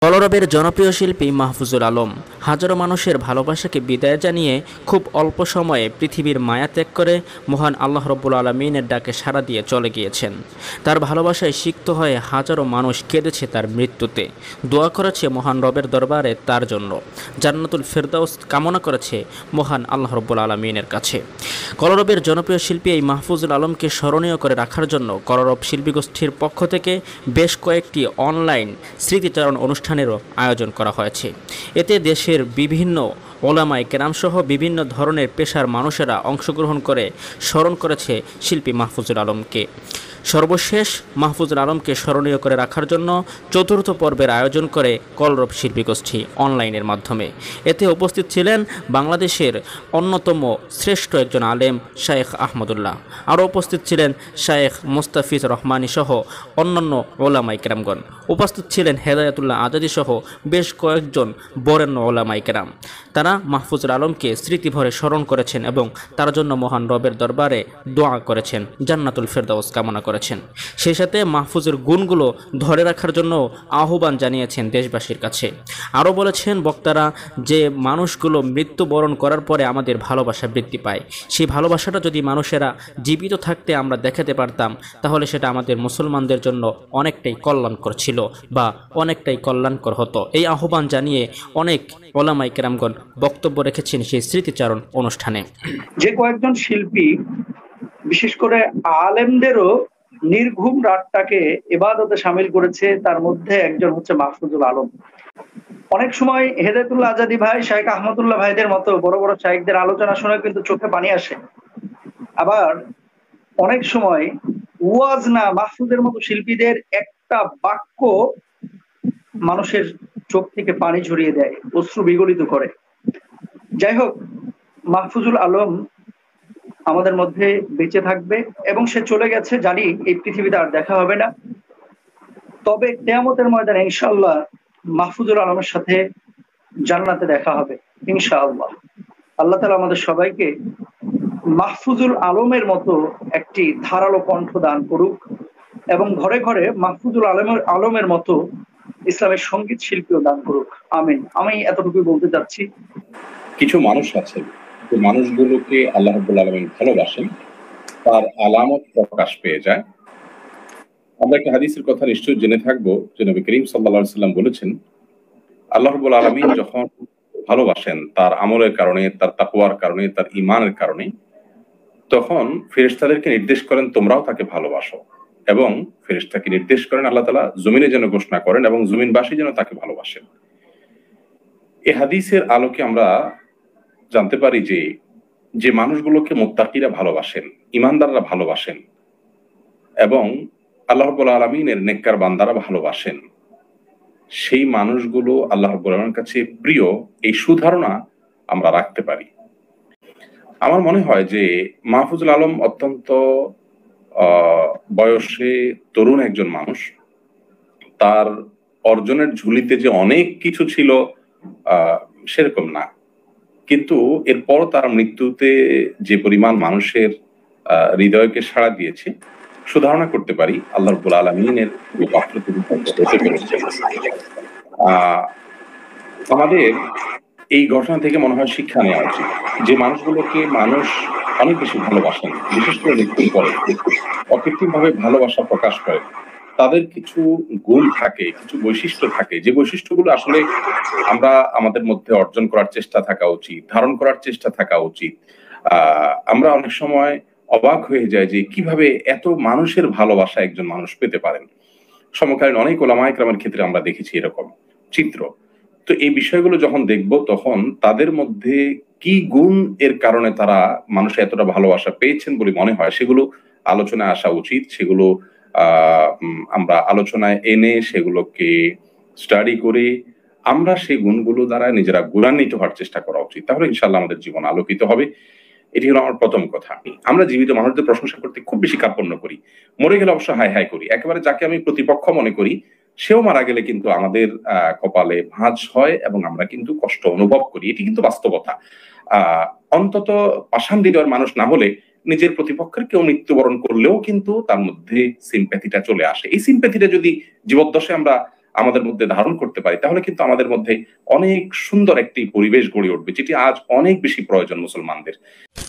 কলরবের জনপ্রিয় শিল্পী মাহফুজুল আলম হাজারো মানুষের ভালোবাসাকে বিদায় জানিয়ে খুব অল্প সময়ে পৃথিবীর মায়া ত্যাগ করে মহান আল্লাহ রব্বুল আলমিনের ডাকে সাড়া দিয়ে চলে গিয়েছেন। তার ভালোবাসায় সিক্ত হয়ে হাজারো মানুষ কেঁদেছে তার মৃত্যুতে, দোয়া করেছে মহান রবের দরবারে তার জন্য, জান্নাতুল ফেরদাউস কামনা করেছে মহান আল্লাহ রব্বুল আলমিনের কাছে। কলরবের জনপ্রিয় শিল্পী এই মাহফুজুল আলমকে স্মরণীয় করে রাখার জন্য কলরব শিল্পী গোষ্ঠীর পক্ষ থেকে বেশ কয়েকটি অনলাইন স্মৃতিচারণ অনুষ্ঠানেরও আয়োজন করা হয়েছে। এতে দেশের বিভিন্ন ওলামায়ে কেরাম সহ বিভিন্ন ধরনের পেশার মানুষেরা অংশগ্রহণ করে স্মরণ করেছে শিল্পী মাহফুজুল আলমকে। সর্বশেষ মাহফুজুল আলমকে স্মরণীয় করে রাখার জন্য চতুর্থ পর্বের আয়োজন করে কলরব শিল্পী গোষ্ঠী অনলাইনের মাধ্যমে। এতে উপস্থিত ছিলেন বাংলাদেশের অন্যতম শ্রেষ্ঠ একজন আলেম শায়েখ আহমদুল্লাহ, আরও উপস্থিত ছিলেন শায়েখ মুস্তাফিজ রহমানী সহ অন্যান্য ওলামায়ে কেরামগণ। উপস্থিত ছিলেন হেদায়েতুল্লাহ আজাদী সহ বেশ কয়েকজন বরেণ্য ওলামায়ে কেরাম। তারা মাহফুজুল আলমকে স্মৃতিভরে স্মরণ করেছেন এবং তার জন্য মহান রবের দরবারে দোয়া করেছেন, জান্নাতুল ফেরদাউস কামনা করেছেন। সেই সাথে মাহফুজের গুণগুলো ধরে রাখার জন্য আহ্বান জানিয়েছেন দেশবাসীর কাছে। আরও বলেছেন বক্তারা যে মানুষগুলো মৃত্যুবরণ করার পরে আমাদের ভালোবাসা বৃদ্ধি পায়, সেই ভালোবাসাটা যদি মানুষেরা জীবিত থাকতে আমরা দেখাতে পারতাম তাহলে সেটা আমাদের মুসলমানদের জন্য অনেকটাই কল্যাণকর ছিল বা অনেকটাই কল্যাণকর হতো। এই আহ্বান জানিয়ে অনেক ওলামায়ে কেরামগণ বক্তব্য রেখেছেন সেই স্মৃতিচারণ অনুষ্ঠানে। যে কয়েকজন শিল্পী বিশেষ করে আলেমদেরও নির্ঘুম রাতটাকে ইবাদতে শামিল করেছে, তার মধ্যে একজন হচ্ছে মাহফুজুল আলম। অনেক সময় হেদায়েতুল্লাহ আজাদী ভাই, শাইখ আহমদুল্লাহ ভাইদের মতো বড় বড় শাইখদের আলোচনা শুনে কিন্তু চোখে পানি আসে। আবার অনেক সময় ওয়াজ না, মাহফুজের মতো শিল্পীদের একটা বাক্য মানুষের চোখ থেকে পানি ঝরিয়ে দেয়, অশ্রু বিগলিত করে। যাই হোক, মাহফুজুল আলম আমাদের মধ্যে বেঁচে থাকবে এবং সে চলে গেছে, জানি এই পৃথিবীতে আর দেখা হবে না। তবে কিয়ামতের ময়দানে ইনশাআল্লাহ মাহফুজুল আলমের সাথে জান্নাতে দেখা হবে ইনশাআল্লাহ। আল্লাহ তাআলা আমাদের সবাইকে মাহফুজুল আলমের মতো একটি ধারালো কণ্ঠ দান করুক এবং ঘরে ঘরে মাহফুজুল আলমের মতো ইসলামের সঙ্গীত শিল্পীও দান করুক, আমিন। আমি এতটুকুই বলতে চাচ্ছি। কিছু মানুষ আছে যে মানুষগুলোকে আল্লাহ রাব্বুল আলামিন ভালোবাসেন, তার আলামত প্রকাশ পেয়ে যায়। আমরা একটা হাদিসের কথা নিশ্চয়ই জেনে থাকবো যে নবী করিম সাল্লাল্লাহু আলাইহি ওয়াসাল্লাম বলেছেন, আল্লাহ রাব্বুল আলামিন যখন ভালোবাসেন তার আমলের কারণে, তার তাকওয়ার কারণে, তার ঈমানের কারণে, তখন ফেরেশতাদেরকে নির্দেশ করেন তোমরাও তাকে ভালোবাসো, এবং ফেরেশতাকে নির্দেশ করেন আল্লাহ তাআলা জমিনে যেন ঘোষণা করেন এবং জমিনবাসী যেন তাকে ভালোবাসেন। এই হাদিসের আলোকে আমরা জানতে পারি যে যে মানুষগুলোকে মুত্তাকিরা ভালোবাসেন, ঈমানদাররা ভালোবাসেন এবং আল্লাহ রাব্বুল আলামিনের নেককার বান্দারা ভালোবাসেন, সেই মানুষগুলো আল্লাহ রাব্বুল আলামিনের কাছে প্রিয়, এই সুধারণা আমরা রাখতে পারি। আমার মনে হয় যে মাহফুজুল আলম অত্যন্ত বয়সে তরুণ একজন মানুষ। তার অর্জনের ঝুলিতে যে অনেক কিছু ছিল সেরকম না, কিন্তু এরপর তার মৃত্যুতে যে পরিমাণ মানুষের হৃদয়কে সাড়া দিয়েছে, সুধারণা করতে পারি আল্লাহ রাব্বুল আলামিনের পাত্র তিনি হতে পেরেছেন। আমাদের এই ঘটনা থেকে মনে হয় শিক্ষা নেওয়া উচিত যে মানুষগুলোকে মানুষ অনেক বেশি ভালোবাসেন, বিশেষ করে মৃত্যুর পরে অকৃত্রিমভাবে ভালোবাসা প্রকাশ করে। তাদের কিছু গুণ থাকে, কিছু বৈশিষ্ট্য থাকে, যে বৈশিষ্ট্যগুলো আসলে আমরা আমাদের মধ্যে অর্জন করার চেষ্টা থাকা উচিত, ধারণ করার চেষ্টা থাকা উচিত। আমরা অনেক সময় অবাক হয়ে যাই যে কিভাবে এত মানুষের ভালোবাসা একজন মানুষ পেতে পারেন। সমকালীন অনেক ওলামায়ে কেরামের ক্ষেত্রে আমরা দেখেছি এরকম চিত্র। তো এই বিষয়গুলো যখন দেখব তখন তাদের মধ্যে কি গুণ এর কারণে তারা মানুষের এতটা ভালোবাসা পেয়েছেন বলে মনে হয় সেগুলো আলোচনায় আসা উচিত। সেগুলো আমরা আলোচনায় এনে সেগুলোকে স্টাডি করে আমরা সেই গুণগুলো দ্বারা নিজেরা গুণান্বিত হওয়ার চেষ্টা করা উচিত। তাহলে ইনশাআল্লাহ আমাদের জীবন আলোকিত হবে। এটি হলো আমার প্রথম কথা। আমরা জীবিত মানুষদের প্রশংসা করতে খুব বেশি কার্পণ্য করি, মরে গেলে অবশ্য হাই হাই করি। একেবারে যাকে আমি প্রতিপক্ষ মনে করি সেও মারা গেলে কিন্তু আমাদের কপালে ভাঁজ হয় এবং আমরা কিন্তু কষ্ট অনুভব করি। এটি কিন্তু বাস্তবতা। অন্তত পাষাণ হৃদয়ের মানুষ না হলে নিজের প্রতিপক্ষের কেউ মৃত্যুবরণ করলেও কিন্তু তার মধ্যে সিম্প্যাথিটা চলে আসে। এই সিম্প্যাথিটা যদি জীবদ্দশায় আমরা আমাদের মধ্যে ধারণ করতে পারি, তাহলে কিন্তু আমাদের মধ্যে অনেক সুন্দর একটি পরিবেশ গড়ে উঠবে, যেটি আজ অনেক বেশি প্রয়োজন মুসলমানদের।